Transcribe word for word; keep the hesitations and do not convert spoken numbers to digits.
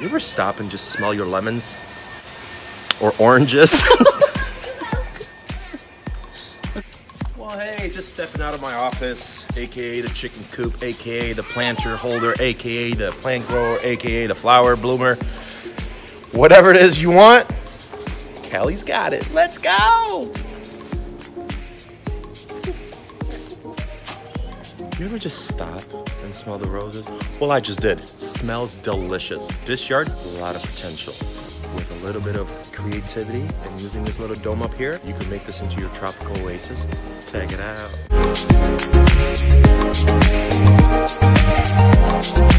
ever stop and just smell your lemons? Or oranges? Well, hey, just stepping out of my office, aka the chicken coop, aka the planter holder, aka the plant grower, aka the flower bloomer. Whatever it is you want, Callie's got it. Let's go! You ever just stop and smell the roses? Well, I just did. Smells delicious. This yard, a lot of potential. With a little bit of creativity and using this little dome up here, you can make this into your tropical oasis. Check it out.